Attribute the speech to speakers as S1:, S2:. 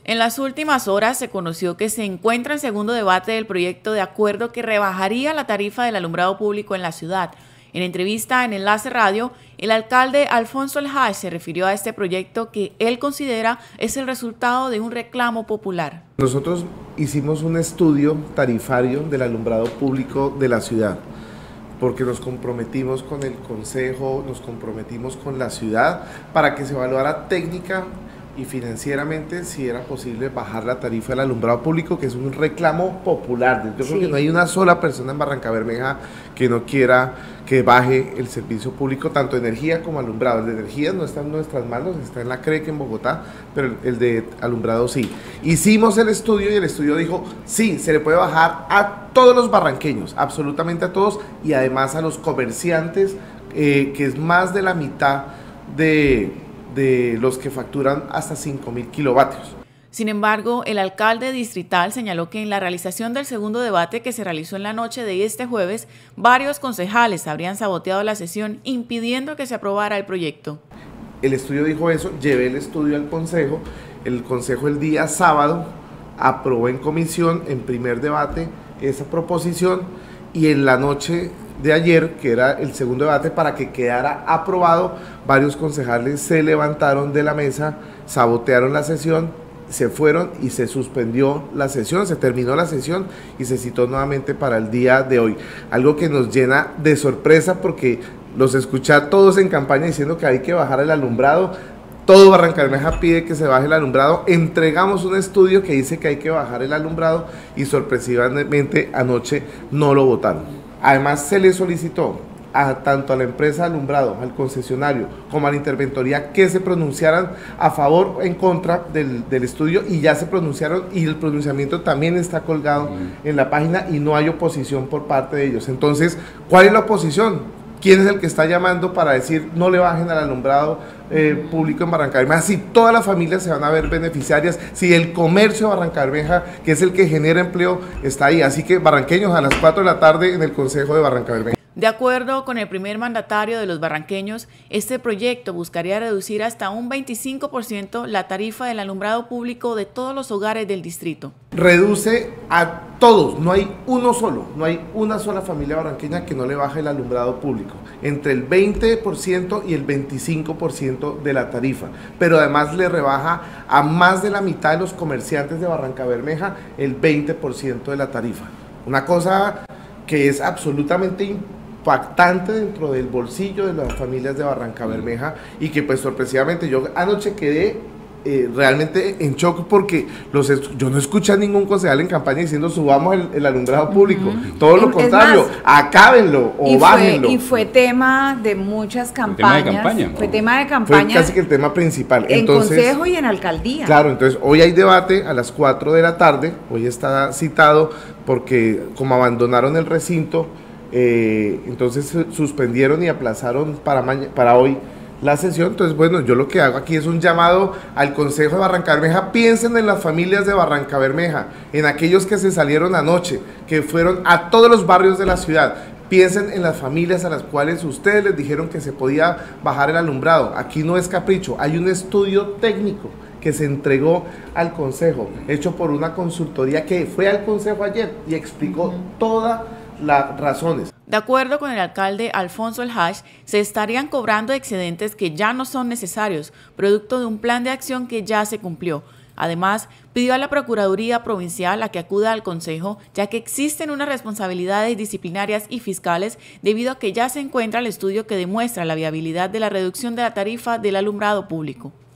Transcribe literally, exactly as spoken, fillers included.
S1: En las últimas horas se conoció que se encuentra en segundo debate del proyecto de acuerdo que rebajaría la tarifa del alumbrado público en la ciudad. En entrevista en Enlace Radio, el alcalde Alfonso El Haj se refirió a este proyecto que él considera es el resultado de un reclamo popular.
S2: Nosotros hicimos un estudio tarifario del alumbrado público de la ciudad, porque nos comprometimos con el consejo, nos comprometimos con la ciudad para que se evaluara técnica y financieramente si era posible bajar la tarifa del alumbrado público, que es un reclamo popular. Yo creo sí. que no hay una sola persona en Barrancabermeja que no quiera que baje el servicio público, tanto energía como alumbrado. El de energía no está en nuestras manos, está en la CREC en Bogotá, pero el de alumbrado sí. Hicimos el estudio y el estudio dijo, sí, se le puede bajar a todos los barranqueños, absolutamente a todos, y además a los comerciantes, eh, que es más de la mitad de... de los que facturan hasta cinco mil kilovatios.
S1: Sin embargo, el alcalde distrital señaló que en la realización del segundo debate que se realizó en la noche de este jueves, varios concejales habrían saboteado la sesión impidiendo que se aprobara el proyecto.
S2: El estudio dijo eso, llevé el estudio al consejo, el consejo el día sábado aprobó en comisión, en primer debate, esa proposición, y en la noche de ayer, que era el segundo debate, para que quedara aprobado, varios concejales se levantaron de la mesa, sabotearon la sesión, se fueron y se suspendió la sesión, se terminó la sesión y se citó nuevamente para el día de hoy. Algo que nos llena de sorpresa porque los escuché a todos en campaña diciendo que hay que bajar el alumbrado. Todo Barrancabermeja pide que se baje el alumbrado, entregamos un estudio que dice que hay que bajar el alumbrado y sorpresivamente anoche no lo votaron. Además se le solicitó a tanto a la empresa de alumbrado, al concesionario, como a la interventoría que se pronunciaran a favor o en contra del, del estudio, y ya se pronunciaron y el pronunciamiento también está colgado mm. en la página y no hay oposición por parte de ellos. Entonces, ¿cuál es la oposición? ¿Quién es el que está llamando para decir no le bajen al alumbrado eh, público en Barrancabermeja? Si todas las familias se van a ver beneficiarias, si el comercio de Barrancabermeja, que es el que genera empleo, está ahí. Así que barranqueños, a las cuatro de la tarde en el Consejo de Barrancabermeja.
S1: De acuerdo con el primer mandatario de los barranqueños, este proyecto buscaría reducir hasta un veinticinco por ciento la tarifa del alumbrado público de todos los hogares del distrito.
S2: Reduce a todos, no hay uno solo, no hay una sola familia barranqueña que no le baje el alumbrado público, entre el veinte por ciento y el veinticinco por ciento de la tarifa, pero además le rebaja a más de la mitad de los comerciantes de Barrancabermeja el veinte por ciento de la tarifa. Una cosa que es absolutamente importante, impactante dentro del bolsillo de las familias de Barrancabermeja, y que pues sorpresivamente yo anoche quedé eh, realmente en shock porque los yo no escuché a ningún concejal en campaña diciendo subamos el, el alumbrado público, uh-huh. todo lo es contrario, más, acábenlo o
S3: y
S2: bájenlo.
S3: Fue, y fue tema de muchas campañas,
S4: tema de campaña,
S3: fue tema de campaña,
S2: fue casi que el tema principal.
S3: En
S2: entonces,
S3: consejo y en alcaldía.
S2: Claro, entonces hoy hay debate a las cuatro de la tarde, hoy está citado porque como abandonaron el recinto, Eh, entonces suspendieron y aplazaron para, para hoy la sesión. Entonces, bueno, yo lo que hago aquí es un llamado al Consejo de Barrancabermeja. Piensen en las familias de Barrancabermeja, en aquellos que se salieron anoche, que fueron a todos los barrios de la ciudad. Piensen en las familias a las cuales ustedes les dijeron que se podía bajar el alumbrado. Aquí no es capricho, hay un estudio técnico que se entregó al Consejo, hecho por una consultoría que fue al Consejo ayer y explicó uh-huh. toda las razones.
S1: De acuerdo con el alcalde Alfonso El Haj, se estarían cobrando excedentes que ya no son necesarios, producto de un plan de acción que ya se cumplió. Además, pidió a la Procuraduría Provincial a que acuda al Consejo, ya que existen unas responsabilidades disciplinarias y fiscales debido a que ya se encuentra el estudio que demuestra la viabilidad de la reducción de la tarifa del alumbrado público.